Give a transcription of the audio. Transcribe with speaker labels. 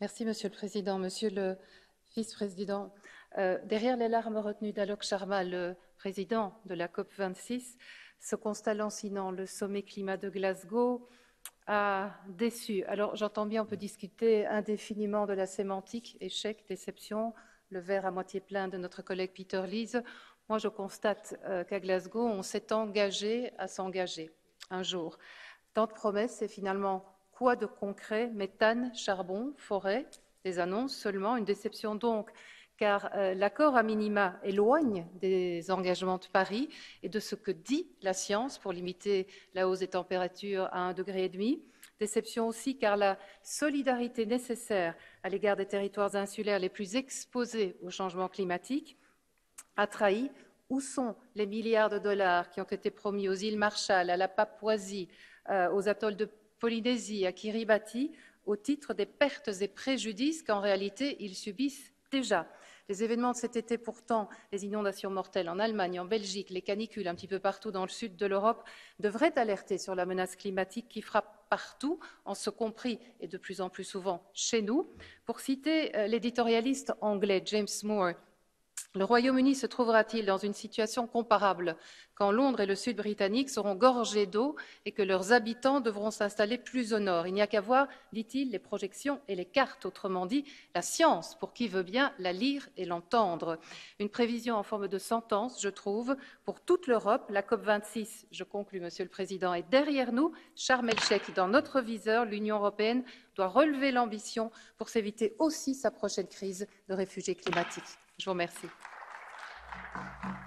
Speaker 1: Merci, Monsieur le Président. Monsieur le Vice-président, derrière les larmes retenues d'Alok Sharma, le président de la COP26, ce constat lancinant, le sommet climat de Glasgow a déçu. Alors, j'entends bien, on peut discuter indéfiniment de la sémantique, échec, déception, le verre à moitié plein de notre collègue Peter Liese. Moi, je constate qu'à Glasgow, on s'est engagé à s'engager un jour. Tant de promesses et finalement, quoi de concret? Méthane, charbon, forêt, des annonces seulement, une déception donc, car l'accord à minima éloigne des engagements de Paris et de ce que dit la science pour limiter la hausse des températures à 1,5 degré. Déception aussi car la solidarité nécessaire à l'égard des territoires insulaires les plus exposés au changement climatique a trahi. Où sont les milliards de dollars qui ont été promis aux îles Marshall, à la Papouasie, aux atolls de Polynésie, à Kiribati, au titre des pertes et préjudices qu'en réalité ils subissent déjà? Les événements de cet été, pourtant, les inondations mortelles en Allemagne, en Belgique, les canicules un petit peu partout dans le sud de l'Europe, devraient alerter sur la menace climatique qui frappe partout, en ce compris et de plus en plus souvent chez nous. Pour citer l'éditorialiste anglais James Moore, le Royaume-Uni se trouvera-t-il dans une situation comparable quand Londres et le sud britannique seront gorgés d'eau et que leurs habitants devront s'installer plus au nord? Il n'y a qu'à voir, dit-il, les projections et les cartes, autrement dit, la science, pour qui veut bien la lire et l'entendre. Une prévision en forme de sentence, je trouve, pour toute l'Europe. La COP26, je conclus, Monsieur le Président, est derrière nous. Sharm el-Sheikh dans notre viseur. L'Union européenne doit relever l'ambition pour s'éviter aussi sa prochaine crise de réfugiés climatiques. Je vous remercie.